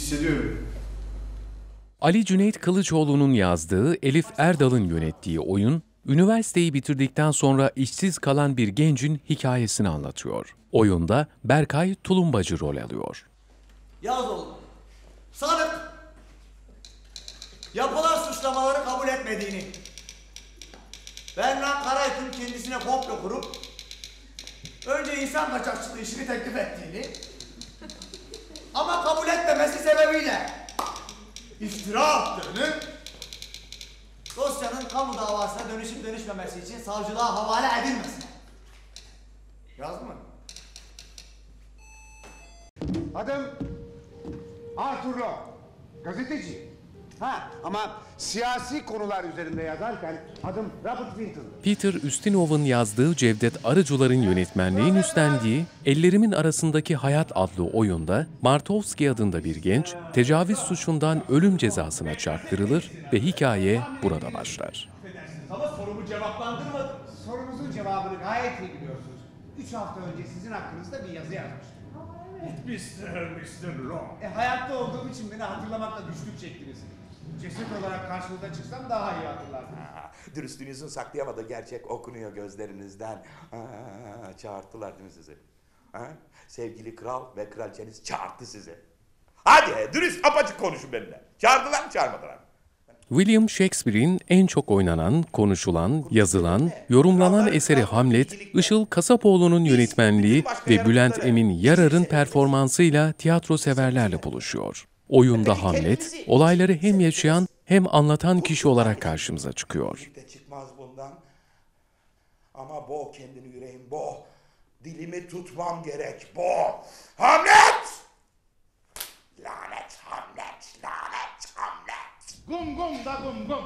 hissediyorum. Ali Cüneyt Kılıçoğlu'nun yazdığı, Elif Erdal'ın yönettiği oyun, üniversiteyi bitirdikten sonra işsiz kalan bir gencin hikayesini anlatıyor. Oyunda Berkay Tulumbacı rol alıyor. Yaz oğlum. Sanık yapılan suçlamaları kabul etmediğini, Berna Karayt'ın kendisine komplo kurup önce insan kaçakçılığı işini teklif ettiğini ama kabul etmemesi sebebiyle iftira attığını, dosyanın kamu davasına dönüşüp dönüşmemesi için savcılığa havale edilmesine. Yaz mı? Adım Arthur Rowe, gazeteci. Ama siyasi konular üzerinde yazarken adım Robert Winton. Peter Ustinov'un yazdığı Cevdet Arıcular'ın yönetmenliğini üstlendiği Ellerimin Arasındaki Hayat adlı oyunda Martovski adında bir genç tecavüz suçundan ölüm cezasına çarptırılır ve hikaye burada başlar. Ama sorumu cevaplandırmadın. Sorunuzun cevabını gayet iyi biliyorsunuz. 3 hafta önce sizin hakkınızda bir yazı yazmıştım. Mr. Law. Hayatta olduğum için beni hatırlamakla güçlük çektiniz. Ceset olarak karşınıza çıksam daha iyi hatırlardınız. Dürüstlüğünüzün saklayamadığı gerçek okunuyor gözlerinizden. Çağırttılar değil mi sizi? Sevgili kral ve kraliçeniz çağırttı sizi. Hadi dürüst apaçık konuşun benimle. Çağırdılar mı çağırmadılar mı? William Shakespeare'in en çok oynanan, konuşulan, yazılan, yorumlanan eseri Hamlet, Işıl Kasapoğlu'nun yönetmenliği ve Bülent Emin Yarar'ın performansıyla tiyatro severlerle buluşuyor. Oyunda Hamlet, olayları hem yaşayan hem anlatan kişi olarak karşımıza çıkıyor. Çıkmaz bundan. Ama boğ kendini yüreğim boğ. Dilimi tutmam gerek boğ. Hamlet! Lanet Hamlet, lanet Hamlet. Gum gum da gum gum.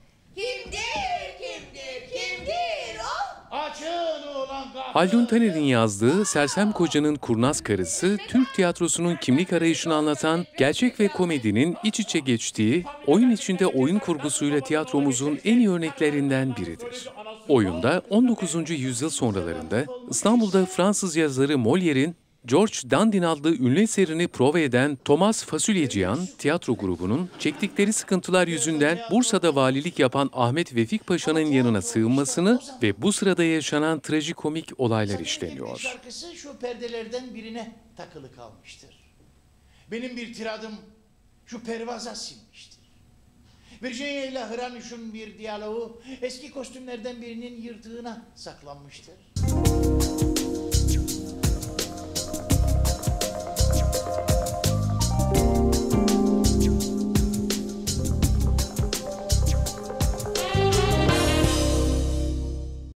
Kimdir o? Açın ulan kapıyı. Haldun Taner'in yazdığı Sersem Koca'nın Kurnaz Karısı, Türk tiyatrosunun kimlik arayışını anlatan, gerçek ve komedinin iç içe geçtiği, oyun içinde oyun kurgusuyla tiyatromuzun en iyi örneklerinden biridir. Oyunda 19. yüzyıl sonralarında İstanbul'da Fransız yazarı Molière'in George Dandin adlı ünlü eserini prova eden Thomas Fasulyecihan tiyatro grubunun çektikleri sıkıntılar yüzünden Bursa'da valilik yapan Ahmet Vefik Paşa'nın yanına sığınmasını ve bu sırada yaşanan trajikomik olaylar işleniyor. Şarkısı şu perdelerden birine takılı kalmıştır. Benim bir tiradım şu pervaza sinmiştir. Virginia ile Hranuş'un bir diyaloğu eski kostümlerden birinin yırtığına saklanmıştır.